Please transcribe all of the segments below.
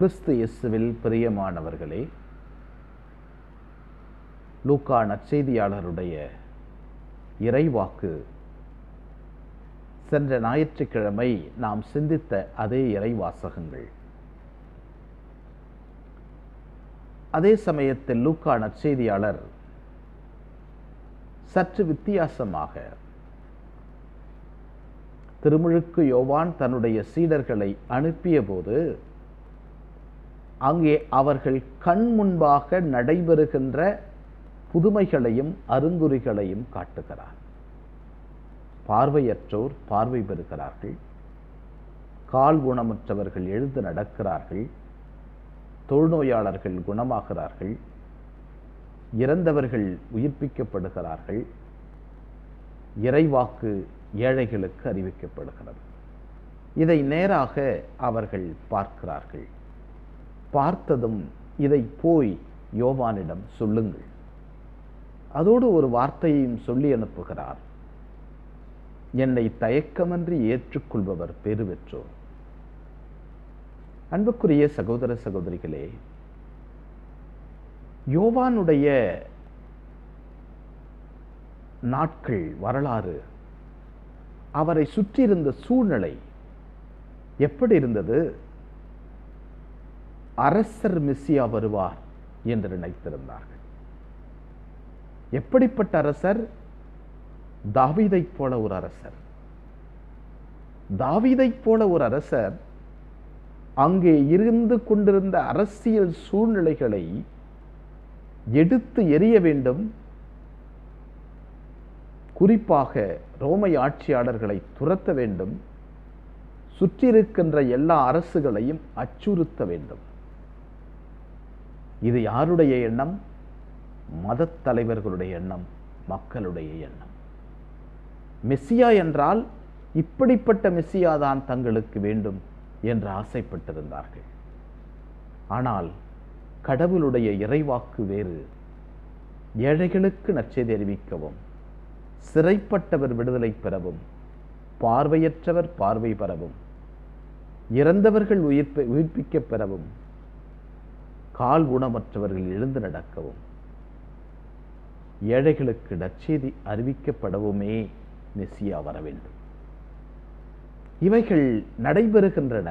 கிறிஸ்து இயேசுவில் பிரியமானவர்களே, லூக்கா நற்செய்தியாளருடைய இறைவாக்கு சென்ற ஞாயிற்றுக்கிழமை நாம் சிந்தித்த அதே இறைவாசகங்கள். அதே சமயத்தில் லூக்கா நற்செய்தியாளர் சற்று வித்தியாசமாக திருமுழுக்கு யோவான் தன்னுடைய சீடர்களை அனுப்பிய போது அங்கே அவர்கள் கண் முன்பாக நடைபெறுகின்ற புதுமைகளையும் அருங்குறிகளையும் காட்டுகிறார். பார்வையற்றோர் பார்வை பெறுகிறார்கள், கால் ஊனமுற்றவர்கள் எழுந்து நடக்கிறார்கள், தொழுநோயாளர்கள் குணமாகிறார்கள், இறந்தவர்கள் உயிர்ப்பிக்கப்படுகிறார்கள், இறைவாக்கு ஏழைகளுக்கு அறிவிக்கப்படுகிறது. இதை நேராக அவர்கள் பார்க்கிறார்கள். பார்த்ததும் இதை போய் யோவானிடம் சொல்லுங்கள். அதோடு ஒரு வார்த்தையையும் சொல்லி அனுப்புகிறார். என்னை தயக்கமின்றி ஏற்றுக்கொள்பவர் பேறு பெற்றோர். அன்புக்குரிய சகோதர சகோதரிகளே, யோவானுடைய நாட்கள் வரலாறு, அவரை சுற்றியிருந்த சூழ்நிலை எப்படி இருந்தது? அரசர் மெசியா வருவார் என்று நினைத்திருந்தார்கள். எப்படிப்பட்ட அரசர்? தாவீதைப் போல ஒரு அரசர். தாவீதைப் போல ஒரு அரசர் அங்கே இருந்து கொண்டிருந்த அரசியல் சூழ்நிலைகளை எடுத்து எறிய வேண்டும். குறிப்பாக ரோமை ஆட்சியாளர்களை துரத்த வேண்டும். சுற்றியிருக்கின்ற எல்லா அரசுகளையும் அச்சுறுத்த வேண்டும். இது யாருடைய எண்ணம்? மதத் தலைவர்களுடைய எண்ணம், மக்களுடைய எண்ணம். மெசியா என்றால் இப்படிப்பட்ட மெசியா தான் தங்களுக்கு வேண்டும் என்று ஆசைப்பட்டிருந்தார்கள். ஆனால் கடவுளுடைய இறைவாக்கு வேறு. ஏழைகளுக்கு நற்செய்தி அறிவிக்கவும், சிறைப்பட்டவர் விடுதலை பெறவும், பார்வையற்றவர் பார்வை பெறவும், இறந்தவர்கள் உயிர்ப்பிக்க பெறவும், கால் ஊனமற்றவர்கள் எழுந்து நடக்கவும், ஏழைகளுக்கு நற்செய்தி அறிவிக்கப்படவுமே மெசியா வர வேண்டும். இவைகள் நடைபெறுகின்றன.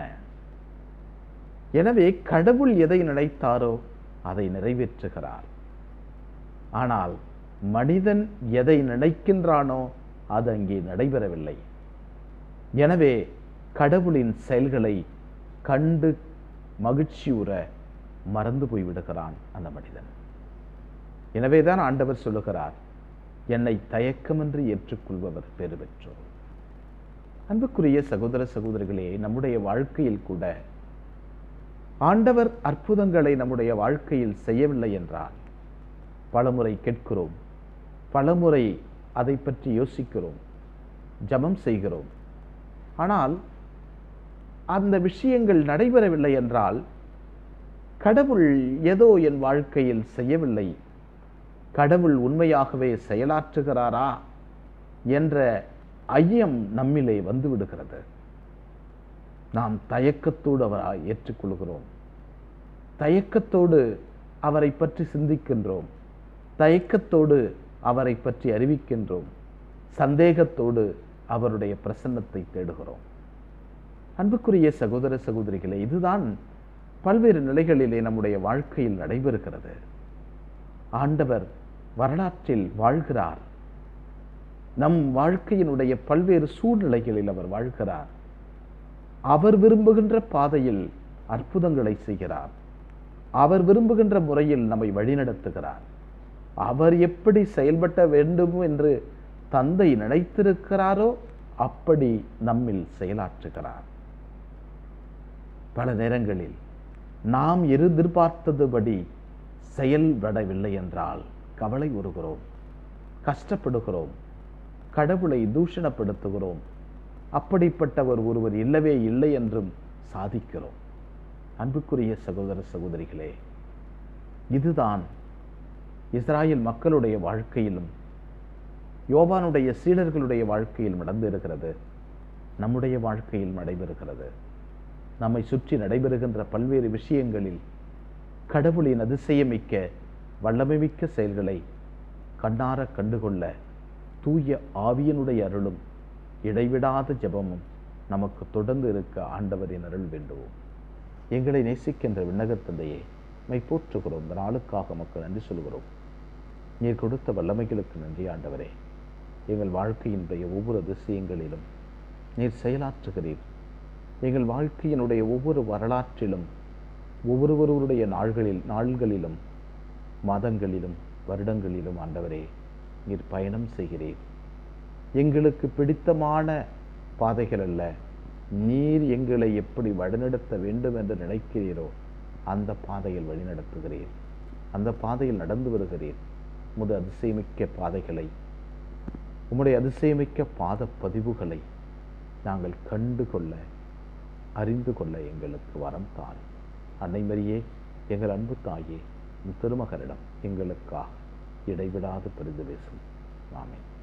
எனவே கடவுள் எதை நினைத்தாரோ அதை நிறைவேற்றுகிறார். ஆனால் மனிதன் எதை நினைக்கின்றானோ அது அங்கே நடைபெறவில்லை. எனவே கடவுளின் செயல்களை கண்டு மகிழ்ச்சியுற மறந்து போய்விடுகிறான் அந்த மனிதன். எனவேதான் ஆண்டவர் சொல்லுகிறார், என்னை தயக்கமின்றி ஏற்றுக்கொள்பவர் பேறு பெற்றோர். அன்புக்குரிய சகோதர சகோதரிகளே, நம்முடைய வாழ்க்கையில் கூட ஆண்டவர் அற்புதங்களை நம்முடைய வாழ்க்கையில் செய்யவில்லை என்றால் பலமுறை கேட்கிறோம், பலமுறை அதை பற்றி யோசிக்கிறோம், ஜெபம் செய்கிறோம். ஆனால் அந்த விஷயங்கள் நடைபெறவில்லை என்றால் கடவுள் ஏதோ என் வாழ்க்கையில் செய்யவில்லை, கடவுள் உண்மையாகவே செயலாற்றுகிறாரா என்ற ஐயம் நம்மிலே வந்துவிடுகிறது. நாம் தயக்கத்தோடு அவரை ஏற்றுக்கொள்கிறோம், தயக்கத்தோடு அவரை பற்றி சிந்திக்கின்றோம், தயக்கத்தோடு அவரை பற்றி அறிவிக்கின்றோம், சந்தேகத்தோடு அவருடைய பிரசன்னத்தை தேடுகிறோம். அன்புக்குரிய சகோதர சகோதரிகளே, இதுதான் பல்வேறு நிலைகளிலே நம்முடைய வாழ்க்கையில் நடைபெறுகிறது. ஆண்டவர் வரலாற்றில் வாழ்கிறார். நம் வாழ்க்கையினுடைய பல்வேறு சூழ்நிலைகளில் அவர் வாழ்கிறார். அவர் விரும்புகின்ற பாதையில் அற்புதங்களை செய்கிறார். அவர் விரும்புகின்ற முறையில் நம்மை வழிநடத்துகிறார். அவர் எப்படி செயல்பட வேண்டும் என்று தந்தை நினைத்திருக்கிறாரோ அப்படி நம்மில் செயலாற்றுகிறார். பல நேரங்களில் நாம் எதிர்பார்த்ததுபடி செயல்படவில்லை என்றால் கவலை உறுகிறோம், கஷ்டப்படுகிறோம், கடவுளை தூஷணப்படுத்துகிறோம். அப்படிப்பட்டவர் ஒருவர் இல்லவே இல்லை என்றும் சாதிக்கிறோம். அன்புக்குரிய சகோதர சகோதரிகளே, இதுதான் இஸ்ராயேல் மக்களுடைய வாழ்க்கையிலும் யோவானுடைய சீடர்களுடைய வாழ்க்கையில் நடந்திருக்கிறது, நம்முடைய வாழ்க்கையில் நடைபெறுகிறது. நம்மை சுற்றி நடைபெறுகின்ற பல்வேறு விஷயங்களில் கடவுளின் அதிசயமிக்க வல்லமைமிக்க செயல்களை கண்ணார கண்டுகொள்ள தூய ஆவியனுடைய அருளும் இடைவிடாத ஜெபமும் நமக்கு தொடர்ந்து இருக்க ஆண்டவரின் அருள் வேண்டுவோம். எங்களை நேசிக்கின்ற விண்ணகத் தந்தையே, மை போற்றுகிறோம். இந்த நாளுக்காக மக்கள் நன்றி சொல்கிறோம். நீர் கொடுத்த வல்லமைகளுக்கு நன்றி ஆண்டவரே. எங்கள் வாழ்க்கையினுடைய ஒவ்வொரு அதிசயங்களிலும் நீர் செயலாற்றுகிறீர். எங்கள் வாழ்க்கையினுடைய ஒவ்வொரு வரலாற்றிலும் ஒவ்வொருவருடைய நாள்களிலும் மாதங்களிலும் வருடங்களிலும் ஆண்டவரே நீர் பயணம் செய்கிறீர். எங்களுக்கு பிடித்தமான பாதைகள் அல்ல, நீர் எங்களை எப்படி வழிநடத்த வேண்டும் என்று நினைக்கிறீரோ அந்த பாதையில் வழிநடத்துகிறீர். அந்த பாதையில் நடந்து வருகிறீர். உமது அதிசயமிக்க பாதைகளை, உம்முடைய அதிசயமிக்க பாத பதிவுகளை நாங்கள் கண்டு கொள்ள அறிந்து கொள்ள எங்களுக்கு வரம் தாரும். அன்னை மரியே, எங்கள் அன்பு தாயே, திருமகனிடம் எங்களுக்காக இடைவிடாது பரிந்து பேசும். ஆமென்.